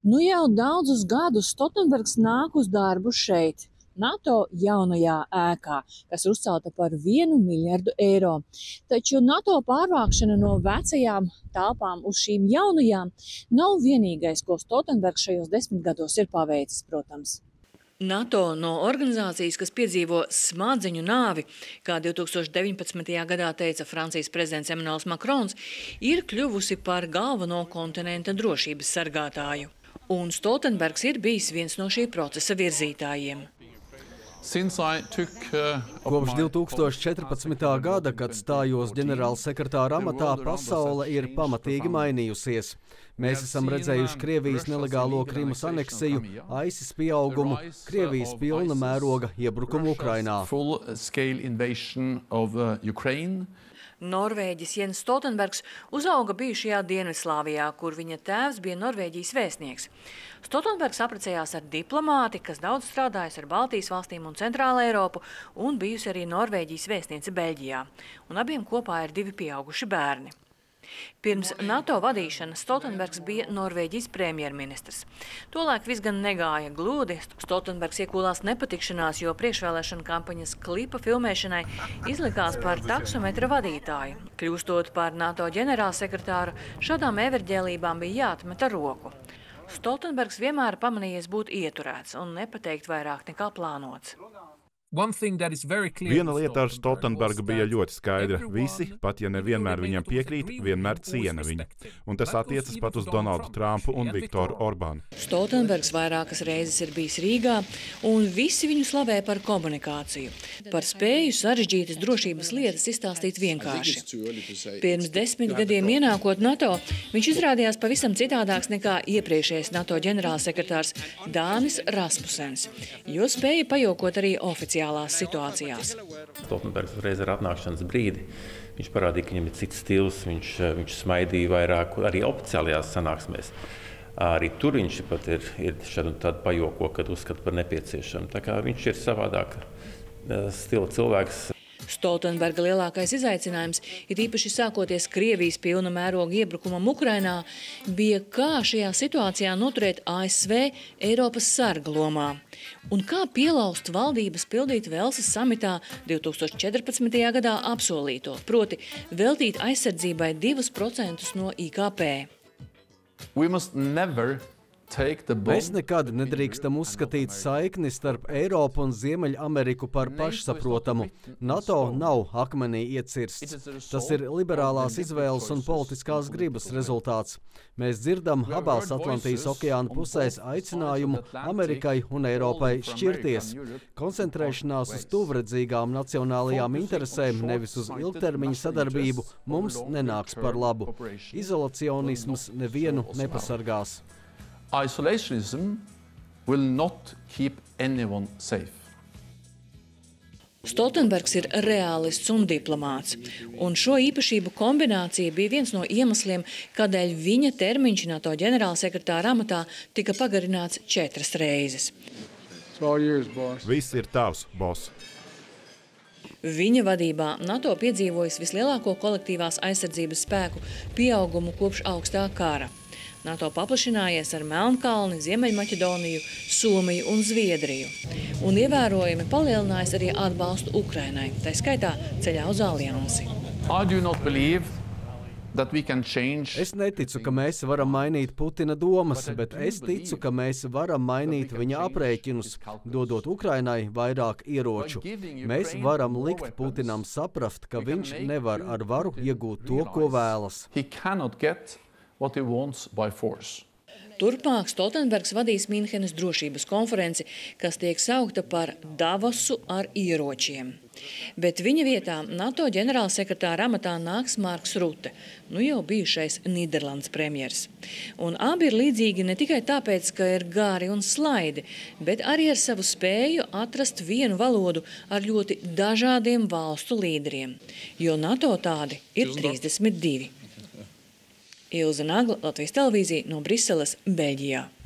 Nu jau daudzus gadus Stoltenbergs nāk uz darbu šeit, NATO jaunajā ēkā, kas uzcelta par 1 miljardu eiro. Taču NATO pārvākšana no vecajām telpām uz šīm jaunajām nav vienīgais, ko Stoltenbergs šajos 10 gados ir paveicis, protams. NATO no organizācijas, kas piedzīvo smadzeņu nāvi, kā 2019. gadā teica Francijas prezidents Emmanuels Macrons, ir kļuvusi par galveno kontinenta drošības sargātāju. Un Stoltenbergs ir bijis viens no šī procesa virzītājiem. Kopš 2014. gada, kad stājos ģenerālsekretāra amatā, pasaule ir pamatīgi mainījusies. Mēs esam redzējuši Krievijas nelegālo Krimas aneksiju, ISIS pieaugumu, Krievijas pilna mēroga iebrukumu Ukrainā. Norvēģis Jens Stoltenbergs uzauga bijušajā Dienvidslāvijā, kur viņa tēvs bija Norvēģijas vēstnieks. Stoltenbergs apprecējās ar diplomāti, kas daudz strādājas ar Baltijas valstīm un Centrāla Eiropu, un bijusi arī Norvēģijas vēstniece Beļģijā. Un abiem kopā ir 2 pieauguši bērni. Pirms NATO vadīšanas Stoltenbergs bija Norvēģijas premjerministrs. Tolaik viss gan negāja gludi. Stoltenbergs iekūlās nepatikšanās, jo priekšvēlēšana kampaņas klipa filmēšanai izlikās par taksometra vadītāju. Kļūstot par NATO ģenerālsekretāru, šādām everģēlībām bija jāatmet ar roku. Stoltenbergs vienmēr pamanījies būt ieturēts un nepateikt vairāk nekā plānots. Viena lieta ar Stoltenbergu bija ļoti skaidra. Visi, pat ja nevienmēr viņam piekrīt, vienmēr ciena viņu. Un tas attiecas pat uz Donaldu Trumpu un Viktoru Orbānu. Stoltenbergs vairākas reizes ir bijis Rīgā, un visi viņu slavē par komunikāciju. Par spēju sarežģītas drošības lietas izstāstīt vienkārši. Pirms 10 gadiem ienākot NATO, viņš izrādījās pavisam citādāks nekā iepriekšējais NATO ģenerālsekretārs Dānis Rasmusens, jo spēja pajokot arī oficiāli situācijās. Stoltenbergs reiz ar atnākšanas brīdi, viņš parādīja, ka viņam ir cits stils, viņš smaidīja vairāk arī oficiālajās sanāksmēs. Arī tur viņš pat ir šādu tādu pajoko, kad uzskata par nepieciešamu. Tā kā viņš ir savādāk stila cilvēks. Stoltenberga lielākais izaicinājums, ir īpaši sākoties Krievijas pilna mēroga iebrukumam Ukrainā, bija kā šajā situācijā noturēt ASV Eiropas sarga lomā. Un kā pielaust valdības pildīt Velsas samitā 2014. gadā apsolīto, proti veltīt aizsardzībai 2% no IKP. Mēs nekad nedrīkstam uzskatīt saikni starp Eiropu un Ziemeļameriku par pašsaprotamu. NATO nav akmenī iecirsts. Tas ir liberālās izvēles un politiskās gribas rezultāts. Mēs dzirdam abās Atlantijas okeāna pusēs aicinājumu Amerikai un Eiropai šķirties. Koncentrēšanās uz tuvredzīgām nacionālajām interesēm, nevis uz ilgtermiņa sadarbību, mums nenāks par labu. Izolacionisms nevienu nepasargās. Isolationism will not keep anyone safe. Stoltenbergs ir reālists un diplomāts, un šo īpašību kombinācija bija viens no iemesliem, kādēļ viņa termiņš NATO ģenerālsekretāra amatā tika pagarināts 4 reizes. Viss ir tavs, boss. Viņa vadībā NATO piedzīvojas vislielāko kolektīvās aizsardzības spēku pieaugumu kopš augstā kara. NATO paplašinājies ar Melnkalni, Ziemeļmaķedoniju, Somiju un Zviedriju. Un ievērojami palielinājis arī atbalstu Ukrainai, tā skaitā ceļā uz aliansi. Es neticu, ka mēs varam mainīt Putina domas, bet es ticu, ka mēs varam mainīt viņa aprēķinus, dodot Ukrainai vairāk ieroču. Mēs varam likt Putinam saprast, ka viņš nevar ar varu iegūt to, ko vēlas. What he wants by force. Turpmāk Stoltenbergs vadīs Mīnhenes drošības konferenci, kas tiek saukta par Davosu ar ieročiem. Bet viņa vietā NATO ģenerālsekretāra amatā nāks Marks Rute, nu jau bijušais Nīderlandes premjers. Un abi ir līdzīgi ne tikai tāpēc, ka ir gari un slaidi, bet arī ar savu spēju atrast vienu valodu ar ļoti dažādiem valstu līderiem, jo NATO tādi ir 32. Ilze Nagla, Latvijas televīzija no Briseles, Beļģijā.